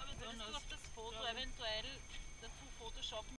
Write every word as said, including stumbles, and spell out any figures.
Aber würdest du auf das Foto eventuell dazu Photoshoppen